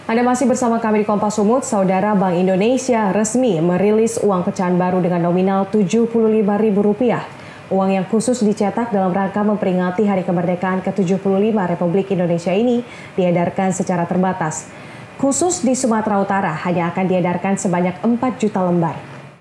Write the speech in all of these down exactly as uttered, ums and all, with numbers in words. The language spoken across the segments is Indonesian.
Anda masih bersama kami di Kompas Sumut. Saudara, Bank Indonesia resmi merilis uang pecahan baru dengan nominal tujuh puluh lima ribu rupiah. Uang yang khusus dicetak dalam rangka memperingati Hari Kemerdekaan ke tujuh puluh lima Republik Indonesia ini diedarkan secara terbatas. Khusus di Sumatera Utara hanya akan diedarkan sebanyak empat juta lembar.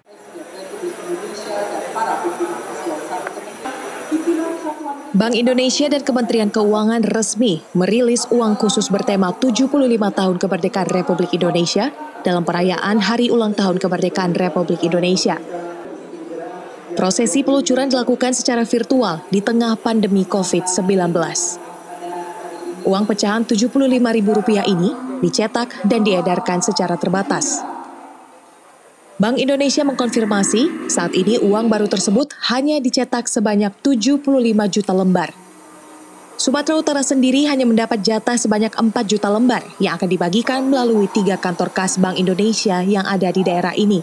Bank Indonesia dan Kementerian Keuangan resmi merilis uang khusus bertema tujuh puluh lima tahun kemerdekaan Republik Indonesia dalam perayaan Hari Ulang Tahun Kemerdekaan Republik Indonesia. Prosesi peluncuran dilakukan secara virtual di tengah pandemi covid sembilan belas. Uang pecahan tujuh puluh lima ribu rupiah ini dicetak dan diedarkan secara terbatas. Bank Indonesia mengkonfirmasi saat ini uang baru tersebut hanya dicetak sebanyak tujuh puluh lima juta lembar. Sumatera Utara sendiri hanya mendapat jatah sebanyak empat juta lembar yang akan dibagikan melalui tiga kantor kas Bank Indonesia yang ada di daerah ini.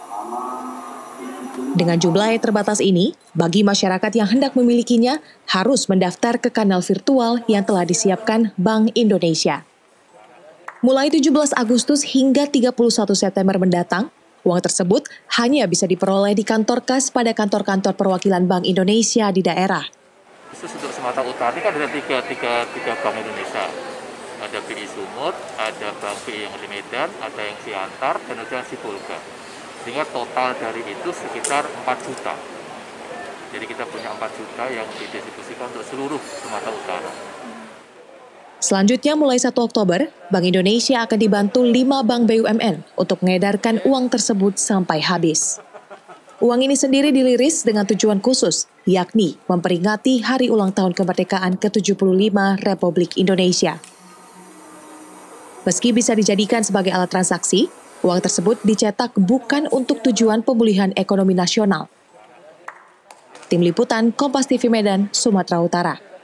Dengan jumlah yang terbatas ini, bagi masyarakat yang hendak memilikinya harus mendaftar ke kanal virtual yang telah disiapkan Bank Indonesia. Mulai tujuh belas Agustus hingga tiga puluh satu September mendatang, uang tersebut hanya bisa diperoleh di kantor kas pada kantor-kantor perwakilan Bank Indonesia di daerah. Khusus untuk Sumatera Utara ini kan ada tiga, tiga, tiga Bank Indonesia. Ada B I Sumut, ada Bank B I yang di Medan, ada yang Siantar, dan ada yang Sibolga. Sehingga total dari itu sekitar empat juta. Jadi kita punya empat juta yang didistribusikan untuk seluruh Sumatera Utara. Selanjutnya mulai satu Oktober, Bank Indonesia akan dibantu lima bank B U M N untuk mengedarkan uang tersebut sampai habis. Uang ini sendiri diliris dengan tujuan khusus, yakni memperingati Hari Ulang Tahun Kemerdekaan ke tujuh puluh lima Republik Indonesia. Meski bisa dijadikan sebagai alat transaksi, uang tersebut dicetak bukan untuk tujuan pemulihan ekonomi nasional. Tim Liputan Kompas T V Medan, Sumatera Utara.